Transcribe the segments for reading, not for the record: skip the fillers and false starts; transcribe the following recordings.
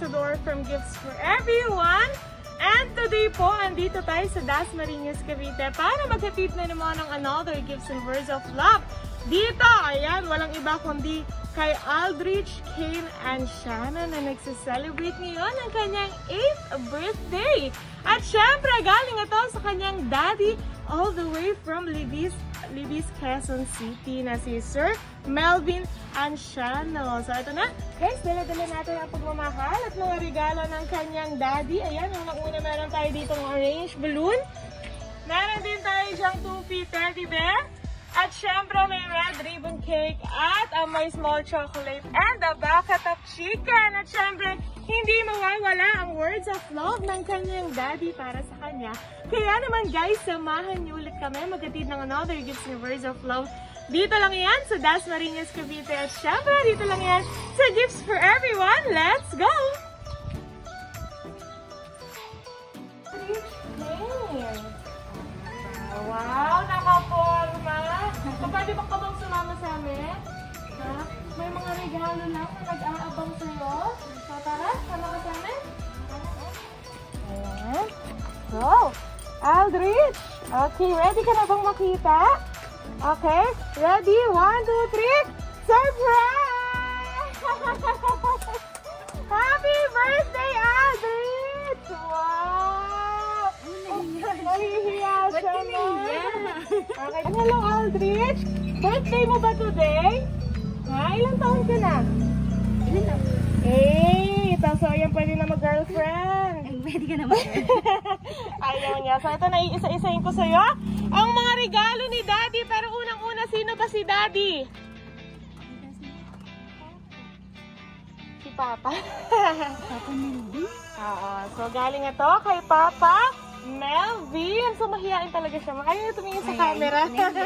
Ambassador from Gifts for Everyone. And today po, andito tayo sa Dasmariñas, Cavite para maghatid na naman ng another Gifts and Words of Love. Dito, ayan, walang iba kundi kay Aldrich, Kane, and Shannon na nagsiselebrate ngayon ang kanyang 8th birthday. At syempre, galing ito sa kanyang daddy all the way from Libis, Quezon City na si Sir Melvin Anciano. So ito na, guys, dala-dala natin ang pagmamahal at mga regalo ng kanyang daddy. Ayan, unang-una meron tayo dito ng orange balloon. Meron din tayo siyang 2-feet teddy bear. At syempre may red ribbon cake at may small chocolate and a bucket of chicken. At syempre, hindi mawawala ang words of love ng kanyang daddy para sa kanya. Kaya naman guys, samahan niyo ulit kami maghatid ng another Gifts and Words of Love. Dito lang yan sa Dasmariñas, Cavite. At syempre, dito lang yan sa Gifts for Everyone. Let's go! Wow, nakaporma! Pwede ba ka bang sumama sa amin? Ha? May mga regalo lang na nag-aabang sa'yo. So tara, sama ka sa amin. Ayan. So, Aldrich! Okay, ready ka na bang makita? Okay, ready? 1, 2, 3! Surprise! Happy birthday, Aldrich! Wow! Nahihiya siya na. Okay. Hello, Aldrich! Birthday mo ba today? Ha? Ilang taon ka na? Ilan na? Eh, so ayan pwede na mag-girlfriend. Ay, pwede ka naman. Ayaw niya. So ito na iisa-isahin ko sa'yo. Ang mga regalo ni Daddy. Pero unang-una, sino ba si Daddy? Si Papa. Papa Melvin? Oo. So galing ito kay Papa Melvin. So mahihain talaga siya. Ayaw na tumingin sa camera.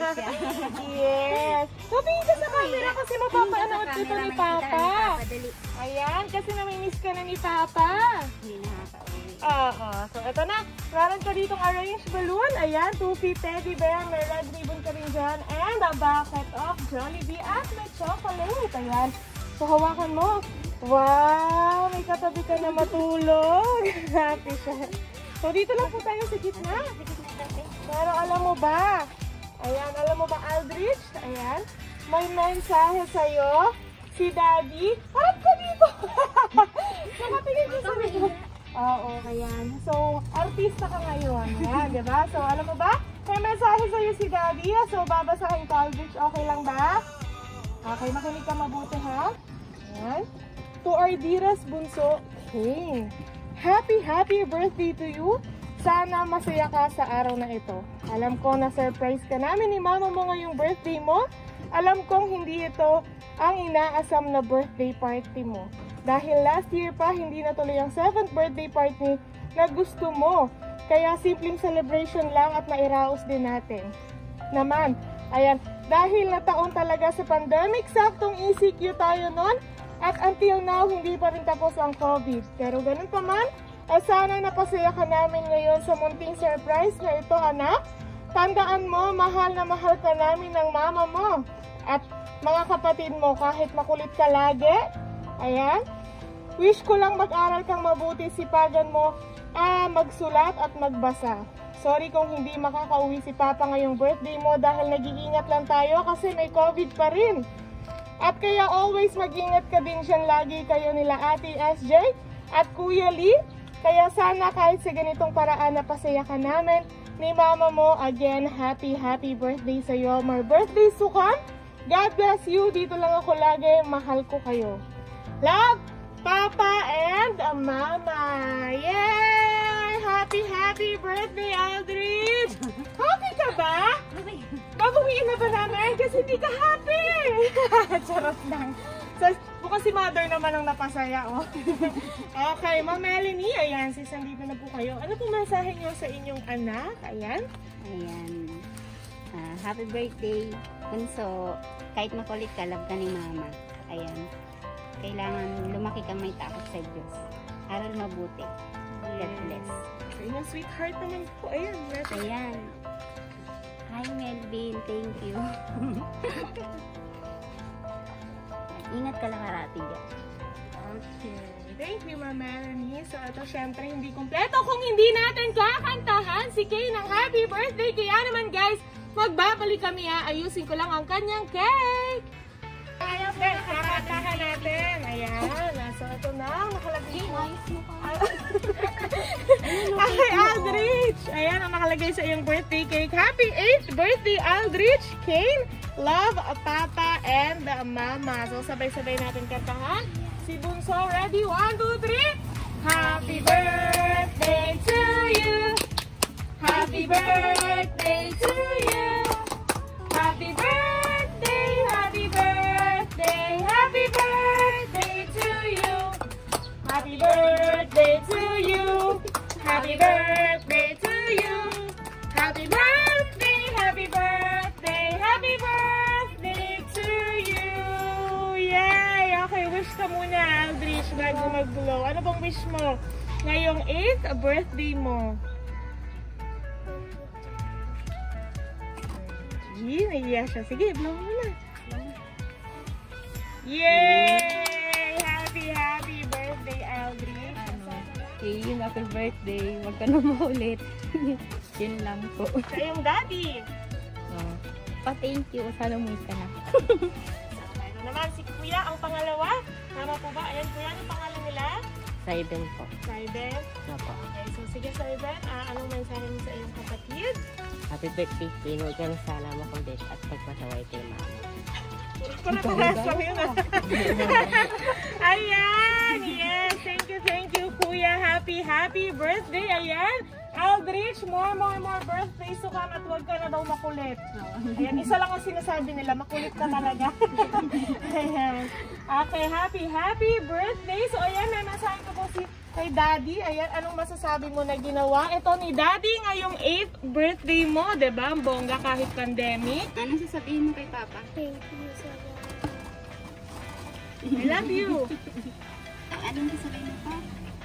Yes. So tingin ka sa camera kasi mapapanood dito ni Papa. Ayan, kasi namimiss ka na ni Papa. Hindi nakaka-uwi. Oo. So ito na. Meron ka ditong orange balloon. Ayan, 2-feet teddy bear. May red ribbon ka rin dyan. And a bucket of Jollibee at may chocolate. Ayan. So hawakan mo. Wow! May katabi ka na matulog. Happy siya. So, dito lang po tayo sa gitna. Pero alam mo ba? Ayan, alam mo ba, Aldrich? Ayan, may mensahe sa'yo. Si Daddy. Harap ka dito! Nakatingin ko sa video. Oo, ayan. So, artista ka ngayon. Ayan, diba? So, alam mo ba? May mensahe sa'yo si Daddy. So, babasahin ko, Aldrich. Okay lang ba? Okay, makinig ka mabuti, ha? Ayan. To our dearest bunso, Kane. Happy birthday to you. Sana masaya ka sa araw na ito. Alam ko na surprise ka namin ni Mama mo ngayong birthday mo. Alam kong hindi ito ang inaasam na birthday party mo. Dahil last year pa hindi natuloy ang 7th birthday party na gusto mo. Kaya simpleng celebration lang at nairaos din natin. Naman, ayan, dahil nataon talaga sa pandemic, saktong ECQ tayo nun. At until now, hindi pa rin tapos ang COVID. Pero ganun pa man, sana napasaya ka namin ngayon sa munting surprise na ito, anak. Tandaan mo, mahal na mahal ka namin ng mama mo. At mga kapatid mo, kahit makulit ka lagi. Ayan. Wish ko lang mag-aral kang mabuti, sipagan mo, magsulat at magbasa. Sorry kung hindi makakauwi si Papa ngayong birthday mo dahil nag-iingat lang tayo kasi may COVID pa rin. At kaya always mag-ingat ka din dyan lagi kayo nila Ate SJ at Kuya Lee. Kaya sana kahit sa ganitong paraan napasaya ka namin ni Mama mo. Again, happy birthday sa iyo. More birthday sukan. God bless you. Dito lang ako lagi. Mahal ko kayo. Love, Papa and Mama. Yay! Happy birthday, Aldrich! Happy ka ba? Babawiin na ba namin? Kasi hindi ka happy! Charot lang. So, bukas si Mother naman ang napasaya, oh. Okay, Ma'am Melanie, ayan, sisandito na po kayo. Ano pong mensahe niyo sa inyong anak? Ayan. Ayan. Happy birthday. Bunso, kahit makulit ka, love ka ni Mama. Ayan. Kailangan lumaki kang may takot sa Diyos. Aral mabuti. God bless. Ayan, sweetheart naman po. Ayan. Ayan. Hi Melvin, thank you. Ingat ka lang karati dyan. Okay. Thank you, Ma'am Melanie. So, ito syempre hindi kumpleto kung hindi natin kakantahan si Kay ng happy birthday. Kaya naman guys, magbabalik kami ha. Ayusin ko lang ang kanyang cake. Ayan po, kakantahan natin. Ayan. So, ito na. Nakalagay mo. Ay, Aldrich. Ayan ang nakalagay sa iyong birthday cake. Happy 8th birthday, Aldrich. Kane, love, Papa, and Mama. So, sabay-sabay natin kantahan. Si Bunso, ready? 1, 2, 3. Happy birthday to you. Happy birthday to you. Happy birthday, happy birthday, happy birthday to you. Happy birthday to you. Happy birthday to you. Happy birthday, happy birthday, happy birthday to you. Yay! Okay, wish ka muna, Aldrich, bago mag-blow. Ano bang wish mo? Ngayong 8th birthday mo. Naiiya siya. Sige, blow mo na. Yay! Happy, happy birthday, Aldrich. Okay, happy birthday. Huwag ka na maulit. Yun lang po. Sa iyong daddy. Pa-thank you. Sana umuwi ka na. Ano naman, si Kuya, ang pangalawa. Tama po ba? Ayan, Kuya, anong pangalan nila? Saiben po. Saiben. Opo. Okay, so sige, Saiben. Anong mensahe mo sa iyong kapatid? Happy birthday, King. Huwag ka na sana makulit at pagpasaway kay mama. Pura-pura yun ah. Ayan! Yes! Thank you, Kuya. Happy, happy birthday! Ayan! Aldrich, more birthdays to come at huwag ka na daw makulit. Ayan, isa lang ang sinasabi nila, makulit ka talaga. Ayan. Okay, happy birthday! So, ayan, may masahin ko po si kay Daddy. Ayan, anong masasabi mo na ginawa? Ito ni Daddy, ngayong 8th birthday mo, diba? Ang bongga kahit pandemic. Ano sasabihin mo kay Papa? Thank you so much. I love you. Anong sasabihin mo pa?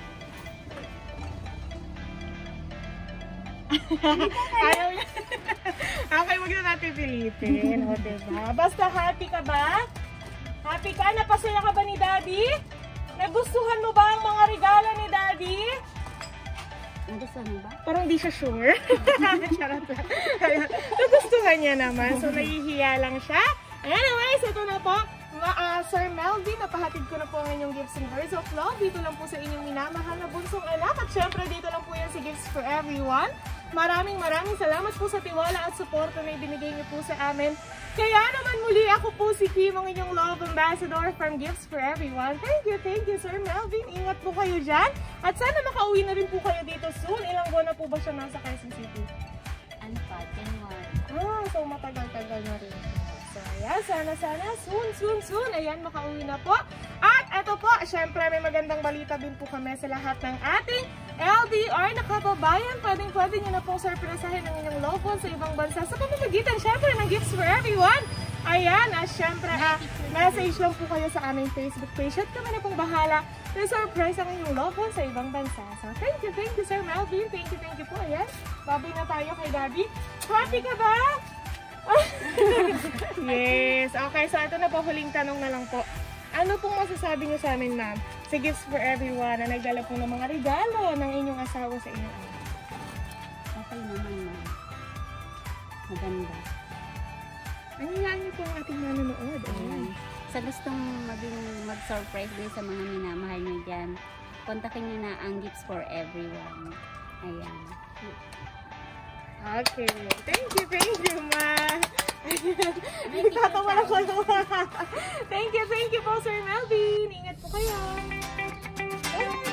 Ayaw niya. Okay, wag na natin pilitin. O, diba? Basta happy ka ba? Happy ka? Napasaya ka ba ni Daddy? Nagustuhan mo ba ang mga regalo ni Daddy? Nagustuhan mo ba? Parang di siya sure. Charot lang. Nagustuhan niya naman. So, nahihiya lang siya. Anyways, ito na po. Sir Melvin, napahatid ko na po ang inyong gifts and words of love. Dito lang po sa inyong minamahal na bunsong anak. At syempre, dito lang po yan si Gifts for Everyone. Maraming salamat po sa tiwala at suporta na ibinigay niyo po sa amin. Kaya naman muli, ako po si Kim, ang inyong love ambassador from Gifts for Everyone. Thank you, Sir Melvin. Ingat po kayo dyan. At sana makauwi na rin po kayo dito soon. Ilang buwan na po ba siya nasa Quezon City? Ano pa? 10 So matagal-tagal na rin. So, ayan, sana soon. Ayan, makauwi na po. At eto po, syempre may magandang balita din po kami sa lahat ng ating LDR na kababayan. Pwede nyo na pong surpresahin ang inyong loved ones sa ibang bansa sa pamamagitan syempre ng Gifts for Everyone. Ayan, syempre, message lang po kayo sa aming Facebook page at kami na pong bahala na surprise ang inyong loved ones sa ibang bansa. So, thank you, Sir Melvin. Thank you po. Ayan, baboy na tayo kay Daddy. Happy ka ba? Yes. Okay, so ito na po, huling tanong na lang po. Ano pong masasabi niyo sa amin, ma'am, sa Gifts for Everyone na nagdala po ng mga regalo ng inyong asawa sa inyong anak? Okay naman, ma'am. Maganda. Anyayaan niyo po ang ating nanonood. Ayan. Sa gustong mag-surprise din sa mga minamahal niyo dyan, kontakin niyo na ang Gifts for Everyone. Ayan. Okay. Thank you, ma. Tatawa lang ko naman. Thank you po, Sir Melvin. Ingat po kayo.